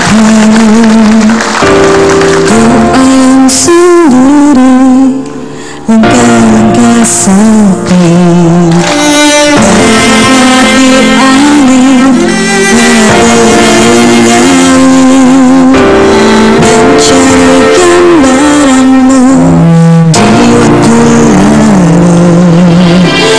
Ayam sendiri, langkah-langkah sepi. Hati angin mencari gambaranmu di waktu lalu.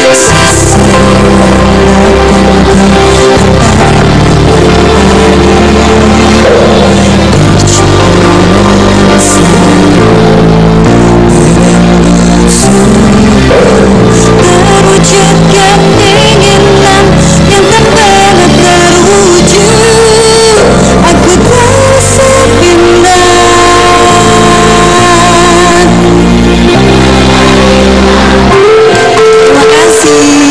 Terwujudkan keinginan yang tak pernah terwujud. Aku terasa pindah. Terima kasih.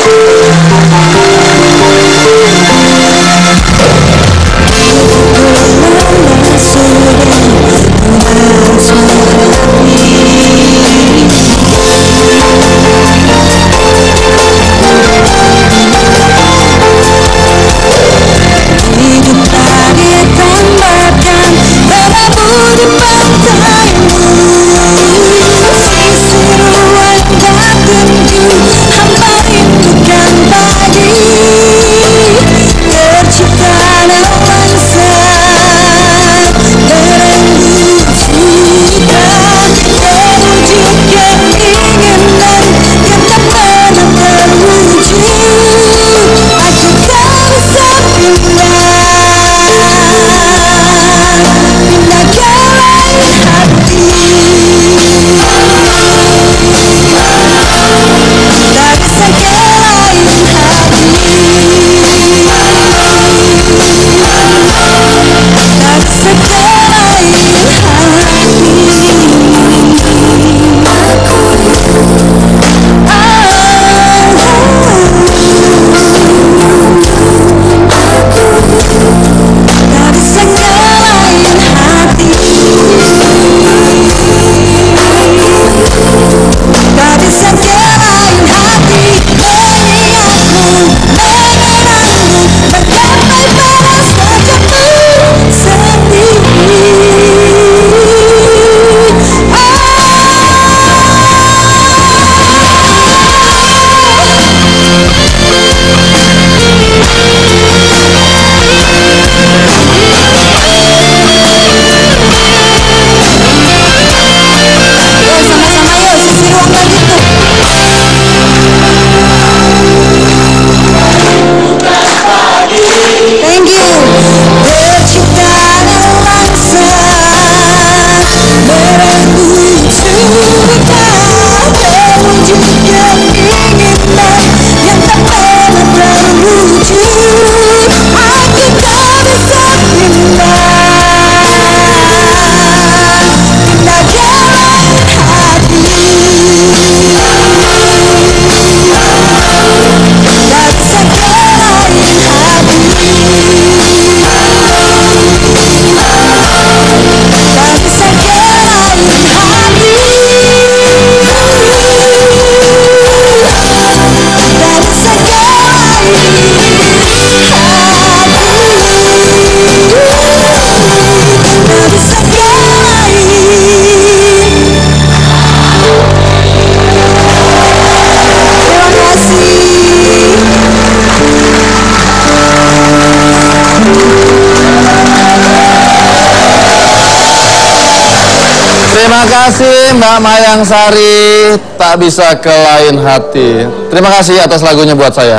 Terima kasih Mbak Mayang Sari, Tak Bisa ke Lain Hati. Terima kasih atas lagunya buat saya.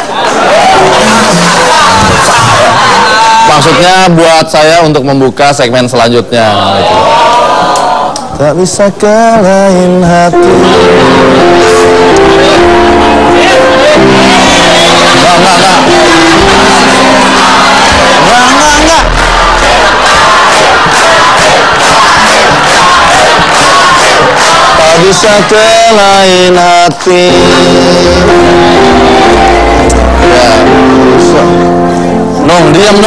Maksudnya buat saya untuk membuka segmen selanjutnya. Tak bisa ke lain hati. Enggak. Tak bisa ke lain hati. Ya, bisa. Nong, diam.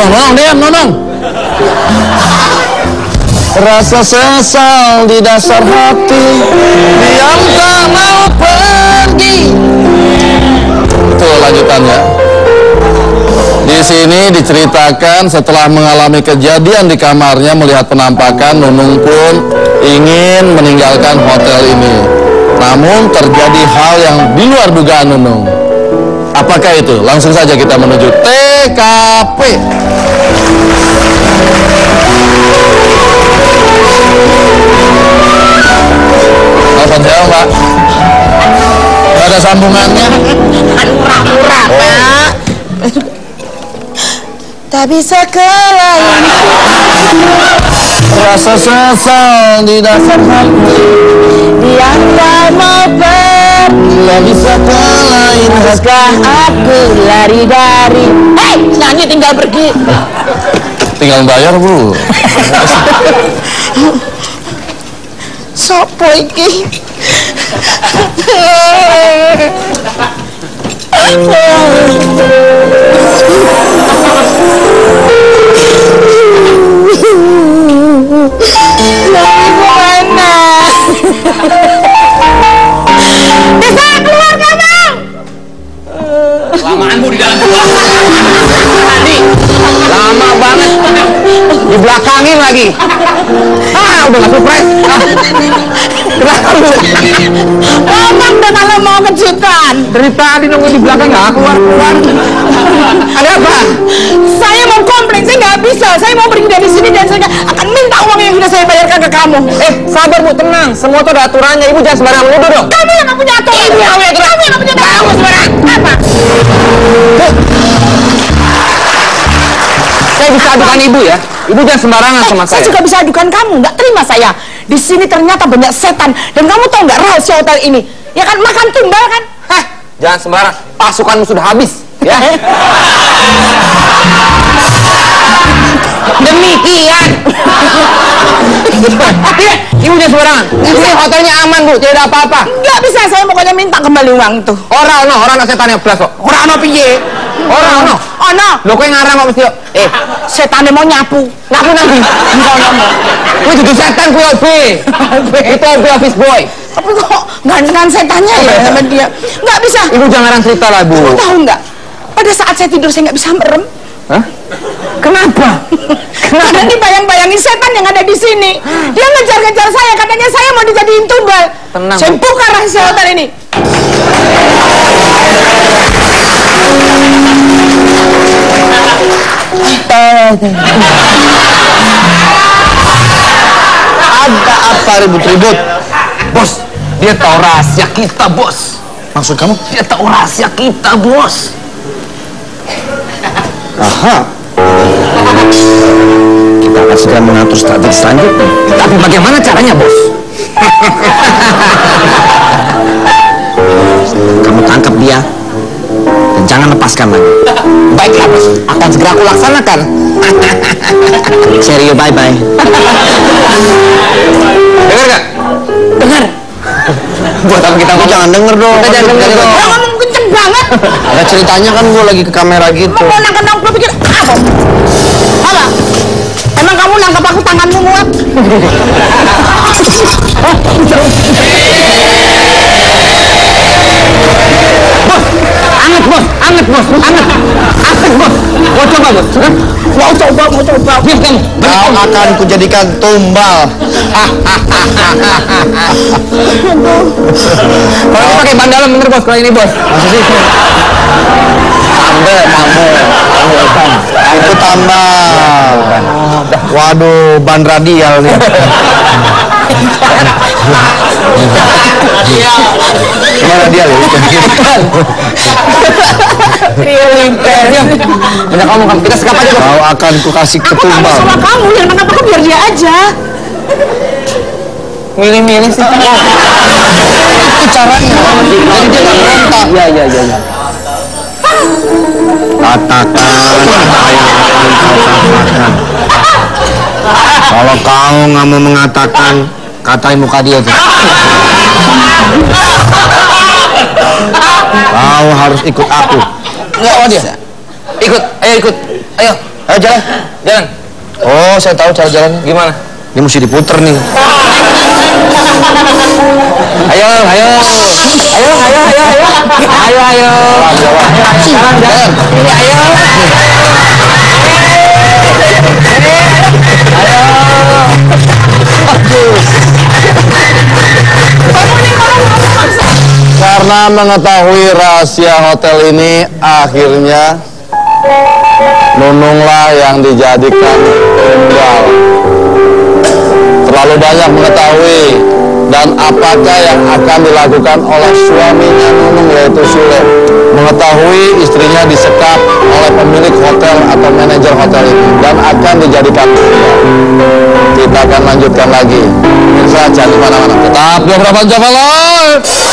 Rasa sesal di dasar hati, diam tak mau pergi. Itu lanjutannya. Di sini diceritakan setelah mengalami kejadian di kamarnya melihat penampakan, Nunung pun ingin meninggalkan hotel ini. Namun terjadi hal yang di luar dugaan Nunung. Apakah itu? Langsung saja kita menuju TKP. Telepon saya, Mbak. Nggak ada sambungannya. Murah-murah, Pak. Tak bisa kelayan Rasa sesal di dasar hati, diantar mau pergi. tak bisa kelain hati. Haruskah aku lari dari nyanyi tinggal pergi. Tinggal bayar, Bu. Sopo iki? Lari kemana? Bisa keluar kamu? Lamaanmu di dalam gua. Andi, lama banget. Di belakangin lagi. Udah nggak surprise. Kenapa lu? Ngomong deh kalau mau kejutan. Dari tadi nunggu di belakang nggak keluar. Ada apa? Saya mau komplain, saya nggak bisa. Saya mau pergi dari sini dan saya akan minta uang yang sudah saya bayarkan ke kamu. Sabar Bu, tenang. Semua tuh ada aturannya. Ibu jangan sembarangan menuduh dong. Kamu yang nggak punya aturan. Kamu yang nggak punya aturan. Kamu sembarangan. Apa? Saya bisa adukan Ibu ya. Ibu jangan sembarangan sama Saya saya. juga bisa adukan kamu. Nggak terima saya. Di sini ternyata banyak setan. Dan kamu tahu nggak rahasia hotel ini? Ya kan makan tumbal kan? Jangan sembarang. Pasukanmu sudah habis. Ya. Demikian. Ibu jangan sembarangan. Ini hotelnya aman Bu, tidak ada apa-apa. Nggak bisa. Saya pokoknya minta kembali uang tuh. Orang setannya belas kok. Orang piye? Orang. Oh no. Lo kok ngarang kok mesti. Setannya mau nyapu. Nyapu nanti. Gue jadi setan gue OB. Itu OB office boy. Tapi kok gantengan setannya ya sama dia? Nggak bisa. Ibu jangan ngarang cerita lah Bu. Kamu tahu nggak? Pada saat saya tidur saya nggak bisa merem. Hah? Kenapa? Karena dibayang-bayangin setan yang ada di sini. Dia ngejar-ngejar saya, katanya saya mau dijadiin tumbal. Tenang, Saya Bu. buka rahasia hotel ini. Ada apa ribut-ribut? Bos, dia tahu rahasia kita, Bos. Maksud kamu? Dia tahu rahasia kita, Bos. Aha. Kita akan segera mengatur strategi selanjutnya. Tapi bagaimana caranya, Bos? Kamu tangkap dia dan jangan lepaskan lagi. Baiklah, Bos. Akan segera aku laksanakan. Serio, bye-bye. Dengar gak? Dengar. Buat apa kita ngomong? Jangan denger dong. Kita jangan denger dong. Dia ngomong kenceng banget. Ada ceritanya kan gue lagi ke kamera gitu. Mau nangkap aku pikir apa? Apa? Emang kamu nangkap aku tanganmu muat? Anget, Bos. Anget, Bos. Anget. Asik, Bos. Mau coba, Bos? Hah? Mau coba. Diam kamu. Kau akan kujadikan tumbal. Kalau ini pakai ban dalam bener, Bos. Kalau ini, Bos. Masa sih? Tambah, itu tambah. Waduh, ban radial nih. Gimana radial ya? Banyak kamu, kita sekap aja, Bos. Kau akan kukasih Aku nggak ketumbal. sama kamu, yang nangkap aku biar dia aja. Milih-milih sih. Itu caranya. Jadi dia nggak berontak. Iya. Katakan apa yang akan kau katakan. Kalau kau nggak mau mengatakan, katain muka dia tuh. Kau harus ikut aku. Nggak, dia. Ikut, ayo ikut. Ayo jalan. Oh, saya tahu cara jalannya. Gimana? Ini mesti diputer nih. Ayo. Sekarang jalan. Ini ayo. Karena mengetahui rahasia hotel ini, akhirnya Nununglah yang dijadikan tumbal. Terlalu banyak mengetahui, dan apakah yang akan dilakukan oleh suaminya Nunung, yaitu Sule, mengetahui istrinya disekap oleh pemilik hotel atau manajer hotel ini dan akan dijadikan tumbal. Kita akan lanjutkan lagi. Pemirsa, jangan kemana-mana, tetap di Obrolan Javalon.